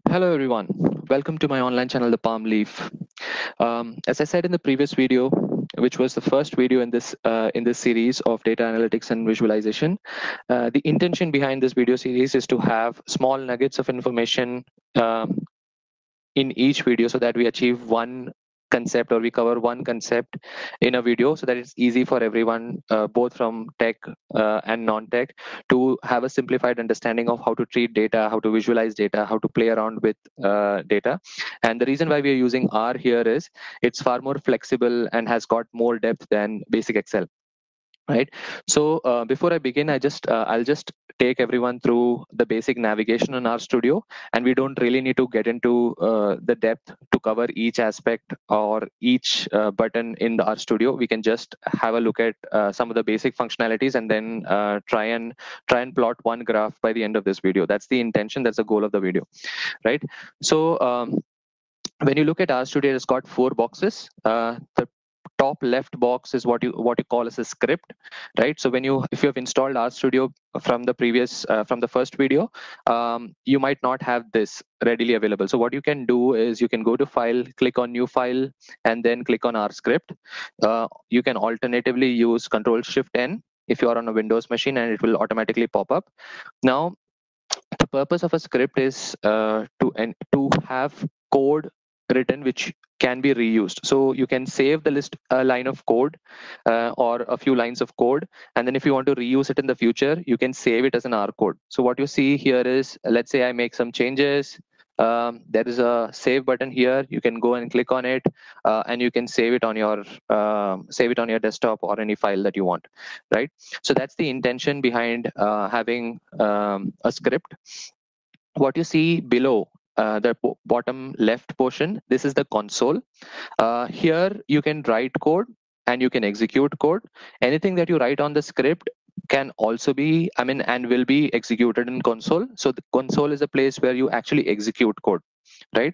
Hello everyone, welcome to my online channel, The Palm Leaf. As I said in the previous video, which was the first video in this series of data analytics and visualization, the intention behind this video series is to have small nuggets of information in each video so that we achieve one concept or we cover one concept in a video so that it's easy for everyone, both from tech and non-tech, to have a simplified understanding of how to treat data, how to visualize data, how to play around with data. And the reason why we are using R here is it's far more flexible and has got more depth than basic Excel. Right. So before I begin, I'll just take everyone through the basic navigation in RStudio, and we don't really need to get into the depth to cover each aspect or each button in the RStudio. We can just have a look at some of the basic functionalities and then try and plot one graph by the end of this video. That's the intention. That's the goal of the video, right? So when you look at RStudio, it's got four boxes. The top left box is what you call as a script, right? So if you have installed RStudio from the previous from the first video, you might not have this readily available. So what you can do is you can go to File, click on New File, and then click on R Script. You can alternatively use Control-Shift-N if you are on a Windows machine, and it will automatically pop up. Now, the purpose of a script is to have code written which can be reused. So you can save the list a line of code or a few lines of code, and then if you want to reuse it in the future, you can save it as an R code. So what you see here is, let's say I make some changes. There is a save button here. You can go and click on it, and you can save it on your desktop or any file that you want, right? So that's the intention behind having a script. What you see below the bottom left portion, this is the console. Here you can write code and you can execute code. Anything that you write on the script can also be, and will be executed in console. So the console is a place where you actually execute code, right?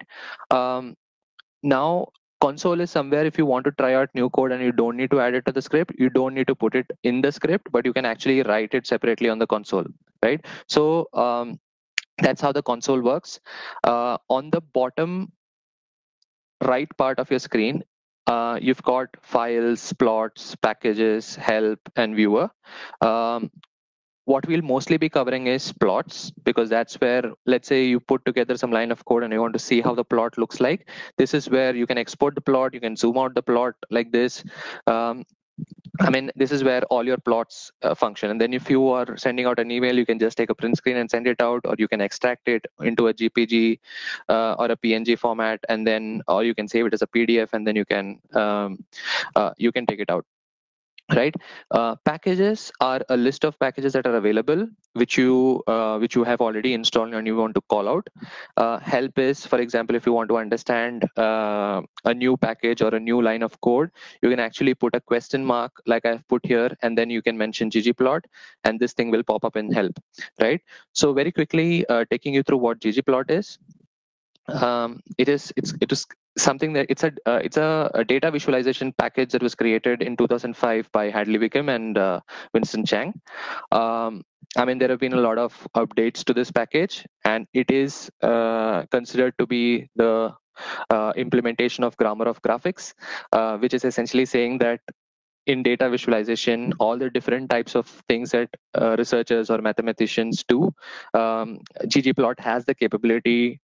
Now, console is somewhere if you want to try out new code and you don't need to add it to the script, you don't need to put it in the script, but you can actually write it separately on the console, right? So that's how the console works. On the bottom right part of your screen, you've got files, plots, packages, help, and viewer. What we'll mostly be covering is plots, because that's where, let's say you put together some line of code and you want to see how the plot looks like. This is where you can export the plot, you can zoom out the plot like this. This is where all your plots function. And then if you are sending out an email, you can just take a print screen and send it out, or you can extract it into a GPG or a PNG format, and then, or you can save it as a PDF, and then you can take it out. Right. Packages are a list of packages that are available, which you have already installed and you want to call out. Help is, for example, if you want to understand a new package or a new line of code, you can actually put a question mark like I've put here, and then you can mention ggplot, and this thing will pop up in help. Right. So very quickly, taking you through what ggplot is. It is something that it's a data visualization package that was created in 2005 by Hadley Wickham and Winston Chang. There have been a lot of updates to this package, and it is considered to be the implementation of grammar of graphics, which is essentially saying that in data visualization, all the different types of things that researchers or mathematicians do, ggplot has the capability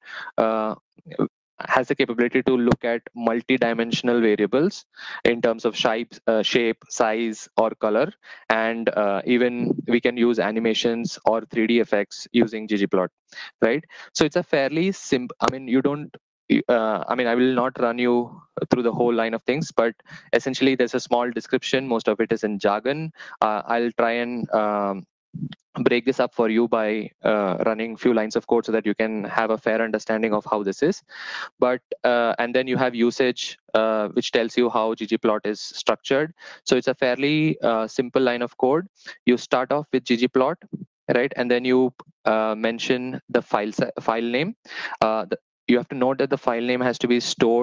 to look at multi-dimensional variables in terms of shape, size, or color, and even we can use animations or 3D effects using ggplot, right? So it's a fairly simple. You don't. I will not run you through the whole line of things, but essentially there's a small description. Most of it is in jargon. I'll try and break this up for you by running a few lines of code so that you can have a fair understanding of how this is. But and then you have usage, which tells you how ggplot is structured. So it's a fairly simple line of code. You start off with ggplot, right? And then you mention the file name. You have to note that the file name has to be stored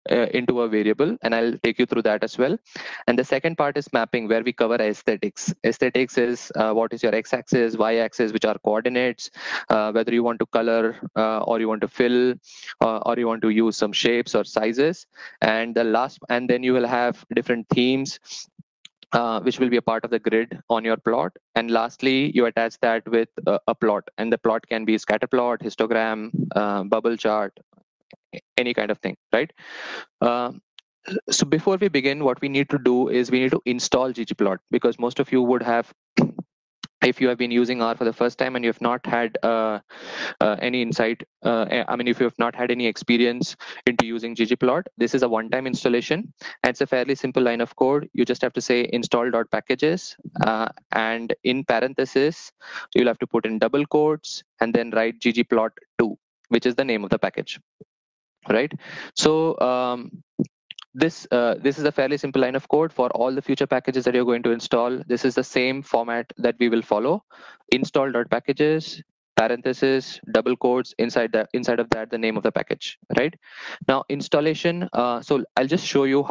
into a variable, and I'll take you through that as well. And the second part is mapping, where we cover aesthetics. Aesthetics is what is your x-axis, y-axis, which are coordinates, whether you want to color or you want to fill or you want to use some shapes or sizes. And then you will have different themes which will be a part of the grid on your plot. And lastly, you attach that with a plot, and the plot can be scatter plot, histogram, bubble chart, any kind of thing, right? So before we begin, what we need to do is we need to install ggplot, because most of you would have, if you have been using R for the first time and you have not had any insight, if you have not had any experience into using ggplot, this is a one-time installation, and it's a fairly simple line of code. You just have to say install.packages, and in parentheses, you'll have to put in double quotes and then write ggplot2, which is the name of the package, right? So this is a fairly simple line of code for all the future packages that you're going to install. This is the same format that we will follow: install.packages, parentheses, double quotes, inside of that the name of the package, right? Now installation, so I'll just show you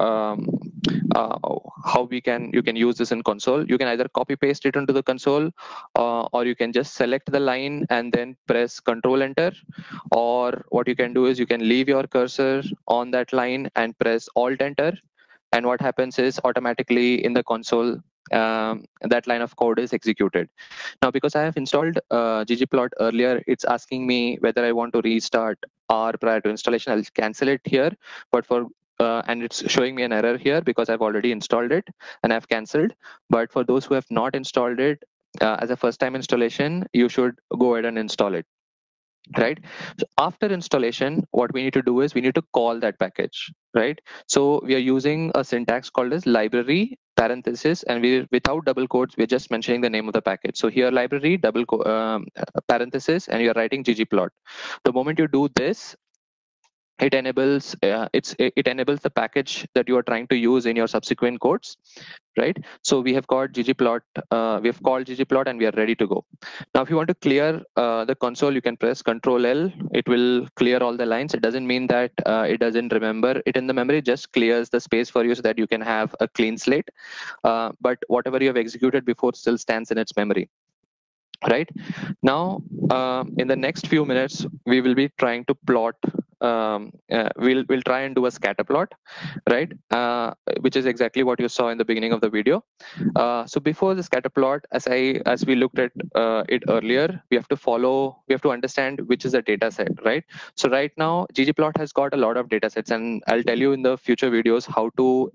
how you can use this in console. You can either copy paste it into the console, or you can just select the line and then press Control Enter, or what you can do is you can leave your cursor on that line and press Alt Enter, and what happens is automatically in the console that line of code is executed. Now, because I have installed ggplot earlier, it's asking me whether I want to restart R prior to installation. I'll cancel it here, but and it's showing me an error here because I've already installed it and I've cancelled. But for those who have not installed it as a first-time installation, you should go ahead and install it, right? So after installation, what we need to do is we need to call that package, right? So we are using a syntax called as library parenthesis, and we, without double quotes, we're just mentioning the name of the package. So here library parenthesis, and you're writing ggplot. The moment you do this, it enables it enables the package that you are trying to use in your subsequent codes, right? So we have got ggplot, we have called ggplot, and we are ready to go. Now, if you want to clear the console, you can press Control L. It will clear all the lines. It doesn't mean that it doesn't remember it in the memory, just clears the space for you so that you can have a clean slate. But whatever you have executed before still stands in its memory. Right now, in the next few minutes, we will be trying to plot. We'll try and do a scatter plot, right? Which is exactly what you saw in the beginning of the video. So before the scatter plot, as we looked at it earlier, we have to understand which is the data set, right? So right now, ggplot has got a lot of data sets, and I'll tell you in the future videos how to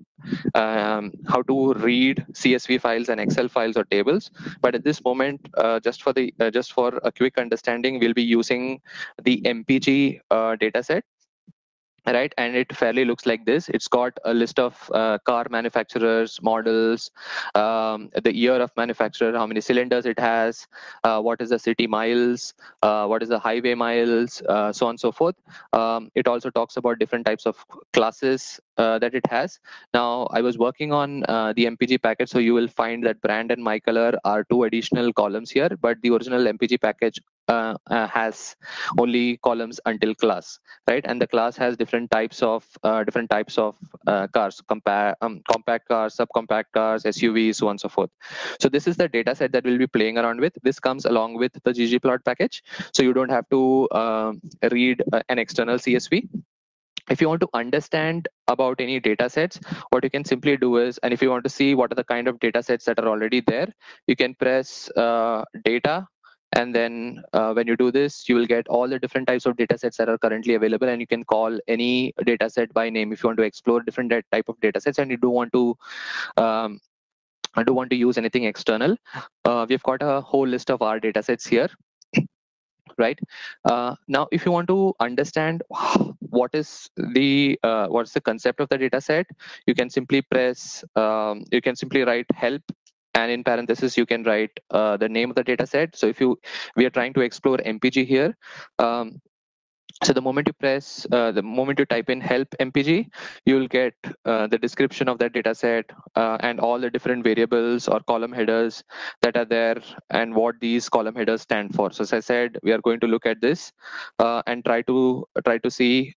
read CSV files and Excel files or tables. But at this moment, just for a quick understanding, we'll be using the MPG dataset, right? And it fairly looks like this. It's got a list of car manufacturers, models, the year of manufacturer, how many cylinders it has, what is the city miles, what is the highway miles, so on and so forth. It also talks about different types of classes that it has. Now, I was working on the MPG package, so you will find that brand and my color are two additional columns here, but the original MPG package has only columns until class, right? And the class has different types of cars, compact cars, subcompact cars, SUVs, so on and so forth. So this is the data set that we'll be playing around with. This comes along with the ggplot package, so you don't have to read an external CSV. If you want to understand about any data sets, what you can simply do is, and if you want to see what are the kind of data sets that are already there, you can press data, and then when you do this, you will get all the different types of data sets that are currently available, and you can call any data set by name if you want to explore different type of data sets and you don't want to use anything external. We've got a whole list of our data sets here, right? Now, if you want to understand what's the concept of the data set, you can simply write help, and in parentheses you can write the name of the data set. So if we are trying to explore MPG here, So the moment you press, the moment you type in help MPG, you will get the description of that data set and all the different variables or column headers that are there and what these column headers stand for. So as I said, we are going to look at this and try to see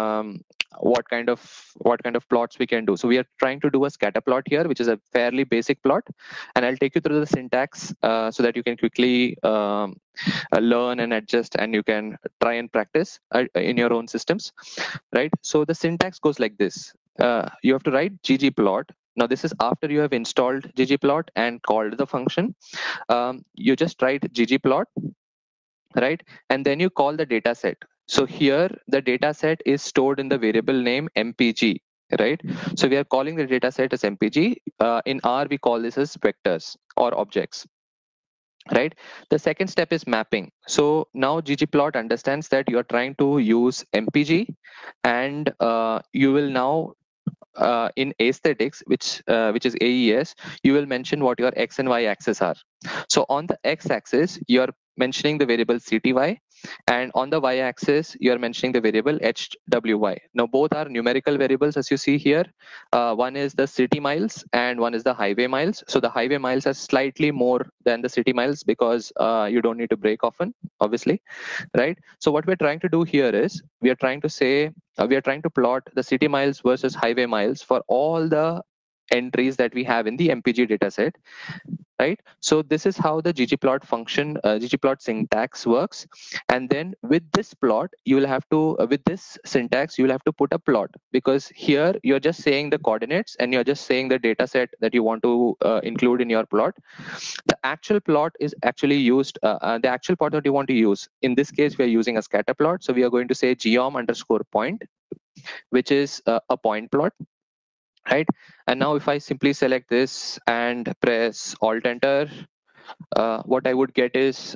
what kind of plots we can do. So we are trying to do a scatter plot here, which is a fairly basic plot, and I'll take you through the syntax so that you can quickly learn and adjust, and you can try and practice in your own systems, right? So the syntax goes like this. You have to write ggplot. Now this is after you have installed ggplot and called the function. You just write ggplot, right? And then you call the data set. So here the data set is stored in the variable name mpg, right? So we are calling the data set as mpg. In R we call this as vectors or objects, right? The second step is mapping. So now ggplot understands that you are trying to use mpg, and you will now in aesthetics, which is AES, you will mention what your x and y axis are. So on the x axis, you're mentioning the variable cty, and on the y axis, you're mentioning the variable hwy. Now both are numerical variables, as you see here. One is the city miles and one is the highway miles. So the highway miles are slightly more than the city miles because you don't need to brake often, obviously, right? So what we're trying to do here is we are trying to plot the city miles versus highway miles for all the entries that we have in the MPG dataset, right? So this is how the ggplot function, ggplot syntax works. And then with this plot, you will have to, with this syntax, you will have to put a plot, because here you're just saying the coordinates and you're just saying the data set that you want to include in your plot. The actual plot is actually used, the actual plot that you want to use. In this case, we are using a scatter plot. So we are going to say geom underscore point, which is a point plot, right? And now if I simply select this and press Alt Enter, what I would get is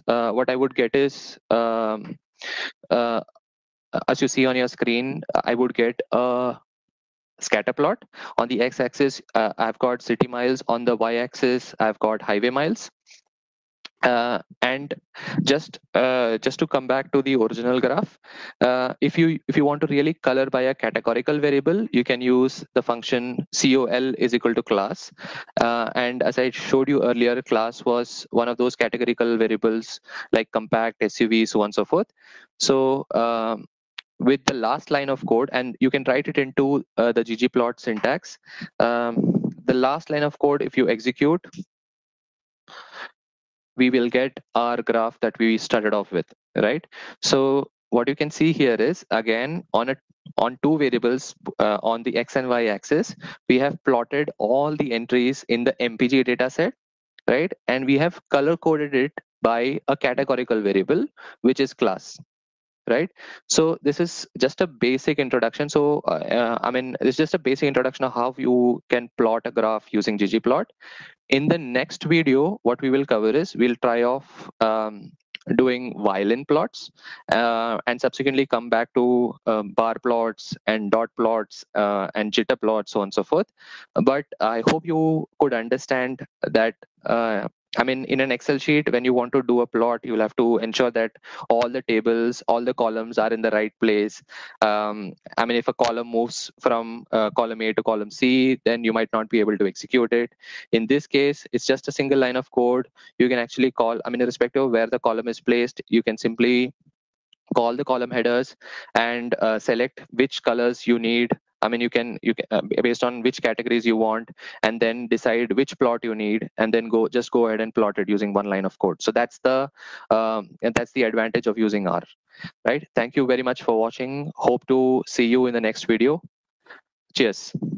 uh, as you see on your screen, I would get a scatter plot. On the x-axis, I've got city miles. On the y-axis, I've got highway miles. And just to come back to the original graph, if you want to really color by a categorical variable, you can use the function col is equal to class. And as I showed you earlier, class was one of those categorical variables like compact, SUV, so on and so forth. So with the last line of code, and you can write it into the ggplot syntax. The last line of code, if you execute, we will get our graph that we started off with, right? So what you can see here is, again, on two variables, on the x and y axis, we have plotted all the entries in the MPG dataset, right? And we have color coded it by a categorical variable, which is class, right? So this is just a basic introduction. So I mean, it's just a basic introduction of how you can plot a graph using ggplot. In the next video, what we will cover is we'll try off doing violin plots and subsequently come back to bar plots and dot plots and jitter plots, so on and so forth. But I hope you could understand that I mean, in an Excel sheet, when you want to do a plot, you'll have to ensure that all the tables, all the columns are in the right place. I mean, if a column moves from column A to column C, then you might not be able to execute it. In this case, it's just a single line of code. You can actually call, I mean, irrespective of where the column is placed, you can simply call the column headers and select which colors you need. I mean, you can based on which categories you want, and then decide which plot you need, and then just go ahead and plot it using one line of code. So and that's the advantage of using R, right? Thank you very much for watching. Hope to see you in the next video. Cheers.